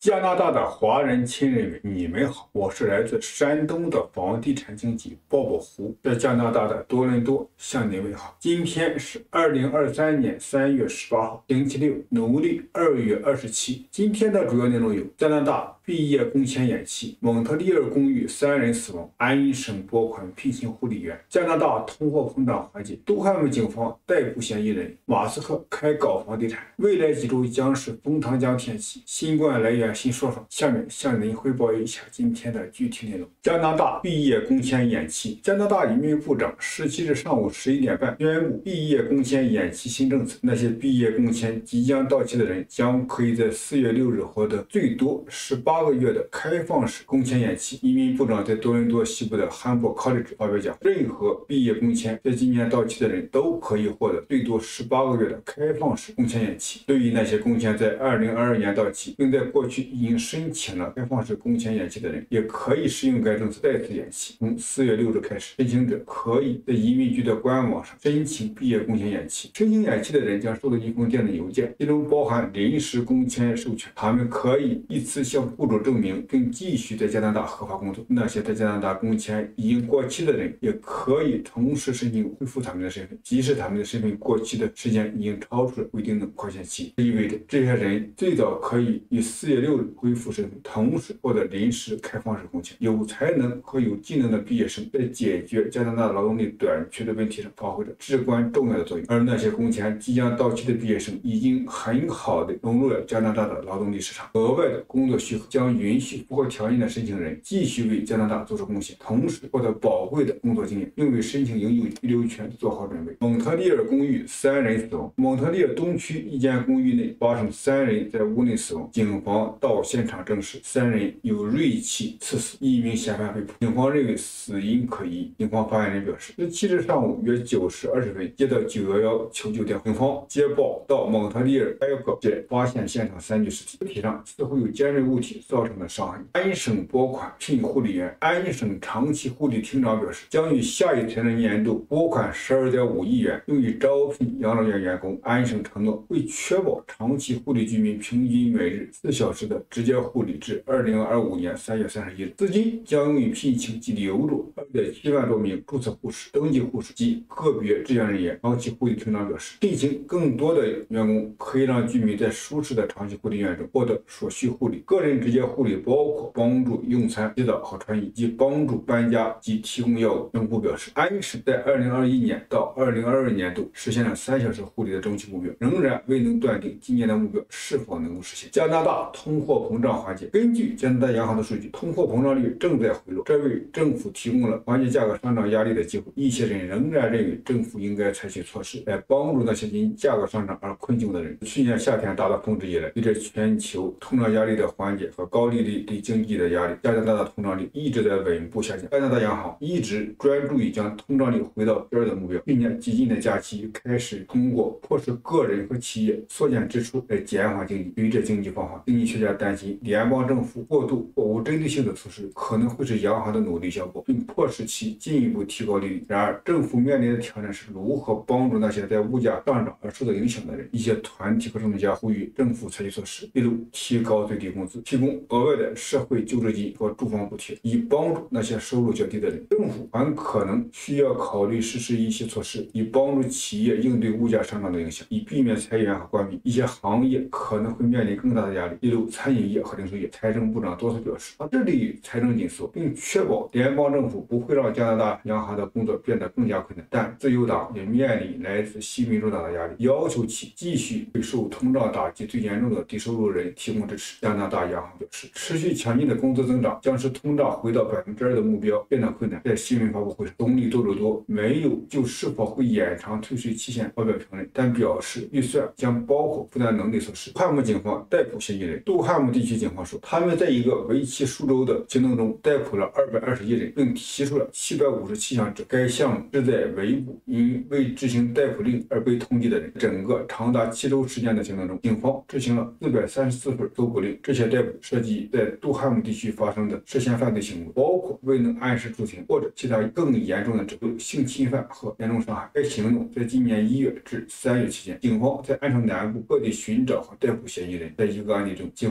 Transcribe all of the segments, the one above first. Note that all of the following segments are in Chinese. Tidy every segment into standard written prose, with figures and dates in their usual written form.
加拿大的华人亲人们，你们好，我是来自山东的房地产经纪鲍宝湖，在加拿大的多伦多向您问好。今天是2023年3月18号，星期六，农历2月27。今天的主要内容有：加拿大毕业工签延期，蒙特利尔公寓3人死亡，安一省拨款聘请护理员；加拿大通货膨胀缓解，杜汉姆警方逮捕嫌疑人；马斯克开搞房地产，未来几周将是风糖浆天气。新冠来源新说法，下面向您汇报一下今天的具体内容。加拿大毕业工签延期，加拿大移民部长17日上午11点半宣布毕业工签延期新政策，那些毕业工签即将到期的人将可以在4月6日获得最多18个月的开放式工签延期。移民部长在多伦多西部的汉堡 College 发表讲，任何毕业工签在今年到期的人都可以获得最多18个月的开放式工签延期。对于那些工签在2022年到期，并在过去已经申请了开放式工签延期的人，也可以适用该政策再次延期。从4月6日开始，申请者可以在移民局的官网上申请毕业工签延期。申请延期的人将收到一封电子邮件，其中包含临时工签授权，他们可以依次向雇主证明并继续在加拿大合法工作。那些在加拿大工签已经过期的人，也可以同时申请恢复他们的身份，即使他们的身份过期的时间已经超出了规定的宽限期。这意味着这些人最早可以于4月6日恢复身份，同时获得临时开放式工签。有才能和有技能的毕业生在解决加拿大劳动力短缺的问题上发挥着至关重要的作用，而那些工签即将到期的毕业生已经很好的融入了加拿大的劳动力市场。额外的工作许可将允许符合条件的申请人继续为加拿大做出贡献，同时获得宝贵的工作经验，并为申请永久居留权做好准备。蒙特利尔公寓3人死亡，蒙特利尔东区一间公寓内发生3人在屋内死亡，警方到现场证实3人有锐器刺死，1名嫌犯被捕。警方认为死因可疑。警方发言人表示，17日上午约9时20分接到911求救电话，警方接报到蒙特利尔埃格街，发现现场3具尸体，尸体上似乎有尖锐物体造成的伤害。安一省拨款聘护理员，安一省长期护理厅长表示，将于下一财政年度拨款12.5亿元用于招聘养老院员工。安一省承诺会确保长期护理居民平均每日4小时的直接护理至2025年3月31日。资金将用于聘请及留住2.7万多名注册护士、登记护士及个别志愿人员。长期护理厅长表示，聘请更多的员工可以让居民在舒适的长期护理院中获得所需护理。个人直接护理包括帮助用餐、洗澡和穿衣，及帮助搬家及提供药物。政府表示，安省在2021年到2022年度实现了3小时护理的中期目标，仍然未能断定今年的目标是否能够实现。加拿大通货膨胀缓解，根据加拿大央行的数据，通货膨胀率正在回落，这为政府提供了缓解价格上涨压力的机会。一些人仍然认为政府应该采取措施来帮助那些因价格上涨而困窘的人。去年夏天达到峰值以来，随着全球通胀压力的缓解和高利率对经济的压力，加拿大的通胀率一直在稳步下降。加拿大央行一直专注于将通胀率回到2的目标。去年激进的假期开始通过迫使个人和企业缩减支出来减缓经济。对于这经济放缓，经济学家担心联邦政府过度或无针对性的措施可能会使央行的努力消耗，并迫使其进一步提高利率。然而，政府面临的挑战是如何帮助那些在物价上涨而受到影响的人。一些团体和政治家呼吁政府采取措施，例如提高最低工资、提供额外的社会救助金和住房补贴，以帮助那些收入较低的人。政府很可能需要考虑实施一些措施，以帮助企业应对物价上涨的影响，以避免裁员和关闭。一些行业可能会面临更大的压力，例如餐饮业和零售业。财政部长多次表示，他致力于财政紧缩，并确保联邦政府不会让加拿大央行的工作变得更加困难。但自由党也面临来自新民主党的压力，要求其继续为受通胀打击最严重的低收入人提供支持。加拿大央行表示，持续强劲的工资增长将使通胀回到2%的目标变得困难。在新闻发布会上，总理杜鲁多没有就是否会延长退税期限发表评论，但表示预算将包括负担能力措施。杜汉姆警方逮捕嫌疑人。杜汉姆地区警方说，他们在一个为期数周的行动中逮捕了221人，并提出了757项指控。该项目旨在围捕因未执行逮捕令而被通缉的人。整个长达7周时间的行动中，警方执行了434份搜捕令。这些逮捕涉及在杜汉姆地区发生的涉嫌犯罪行为，包括未能按时出庭或者其他更严重的指控、性侵犯和严重伤害。该行动在今年1月至3月期间，警方在安省南部各地寻找和逮捕嫌疑人。在一个案例中，警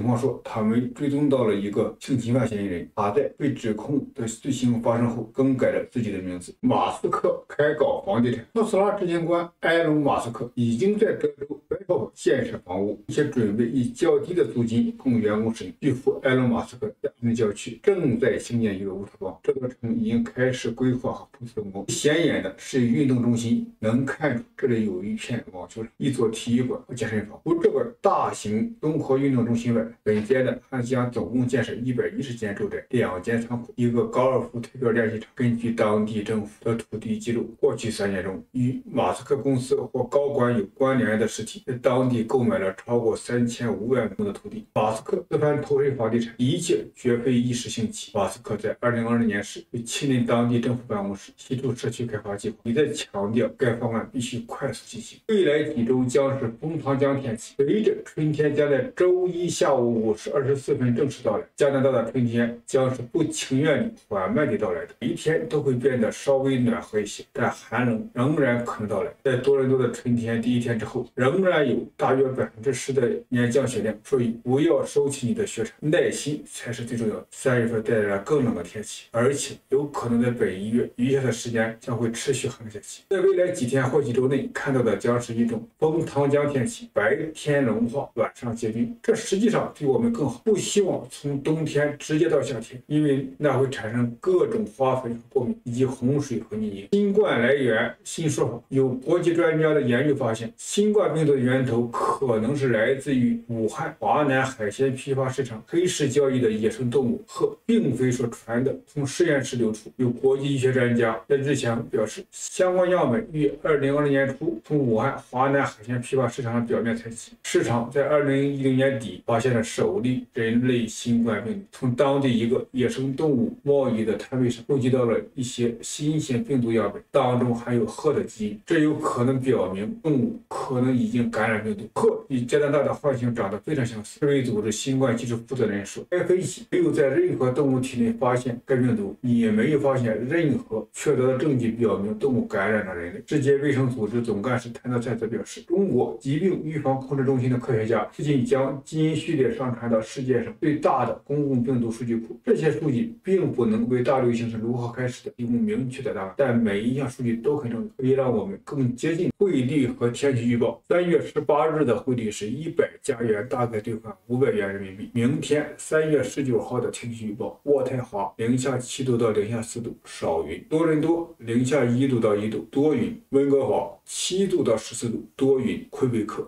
警方说，他们追踪到了一个性侵犯嫌疑人，他在被指控的罪行发生后更改了自己的名字。马斯克开搞房地产，特斯拉执行官埃隆·马斯克已经在德州白头建设房屋，并且准备以较低的租金供员工使用。据说，埃隆·马斯克在奥克郊区正在兴建一个乌托邦，这座城已经开始规划和初次动工。显眼的是运动中心，能看出这里有一片网球场、一座体育馆和健身房。除这个大型综合运动中心外，本阶段还将总共建设110间住宅、2间仓库、一个高尔夫推杆练习场。根据当地政府的土地记录，过去3年中，与马斯克公司或高管有关联的实体在当地购买了超过3500亩的土地。马斯克这番投身房地产，一切绝非一时兴起。马斯克在2022年时就亲临当地政府办公室，提出社区开发计划，一再强调该方案必须快速进行。未来几周将是风糖浆天气，随着春天将在周一下午5时24分正式到来，加拿大的春天将是不情愿地缓慢地到来的，每一天都会变得稍微暖和一些，但寒冷仍然可能到来。在多伦多的春天第一天之后，仍然有大约10%的年降雪量，所以不要收起你的雪铲，耐心才是最重要的。3月份带来了更冷的天气，而且有可能在本1月余下的时间将会持续寒下去。在未来几天或几周内看到的将是一种风糖浆天气，白天融化，晚上结冰。这实际上对我们更好，不希望从冬天直接到夏天，因为那会产生各种花粉和过敏，以及洪水和泥泞。新冠来源新说法，有国际专家的研究发现，新冠病毒的源头可能是来自于武汉华南海鲜批发市场黑市交易的野生动物，和并非所传的从实验室流出。有国际医学专家在日前表示，相关样本于2020年初从武汉华南海鲜批发市场的表面采集，市场在2010年底发现了首例人类新冠病毒，从当地一个野生动物贸易的摊位上收集到了一些新型病毒样本，当中含有鹤的基因，这有可能表明动物可能已经感染病毒。鹤与加拿大的浣熊长得非常相似。世卫组织新冠技术负责人说，该分析没有在任何动物体内发现该病毒，也没有发现任何确凿的证据表明动物感染了人类。世界卫生组织总干事谭德赛则表示，中国疾病预防控制中心的科学家最近将基因序列上传到世界上最大的公共病毒数据库，这些数据并不能为大流行是如何开始的提供明确的答案，但每一项数据都很重要，可以让我们更接近汇率和天气预报。3月18日的汇率是100+元，大概兑换500元人民币。明天3月19号的天气预报：渥太华-7度到-4度，少云；多伦多-1度到1度，多云；温哥华7度到14度，多云；魁北克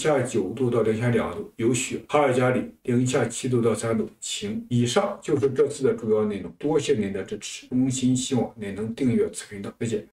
-9度到-2度，有雪；哈尔加里-7度到3度，晴。以上就是这次的主要内容，多谢您的支持，衷心希望您能订阅此频道，再见。